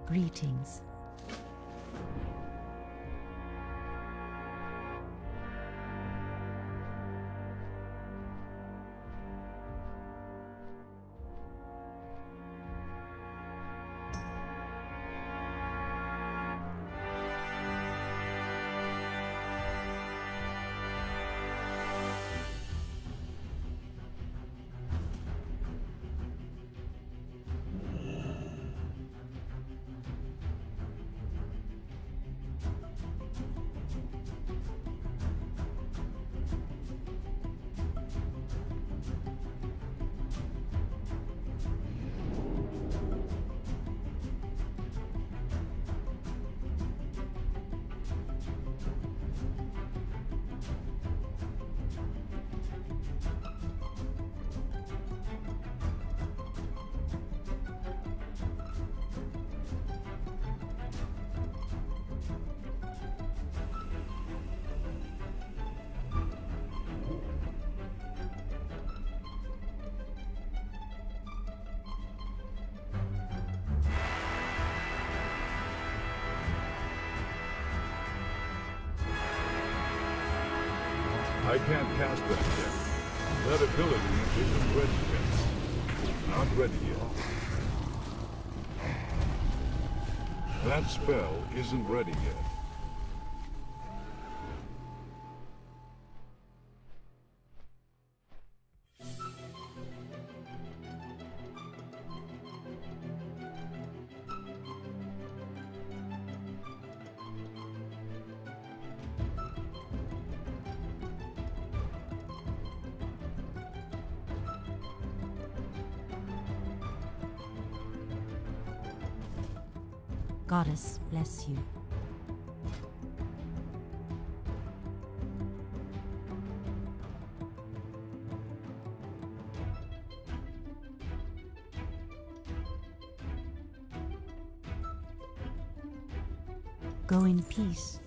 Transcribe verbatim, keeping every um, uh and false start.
Greetings. I can't cast that yet. That ability isn't ready yet. Not ready yet. That spell isn't ready yet. Goddess bless you. Go in peace.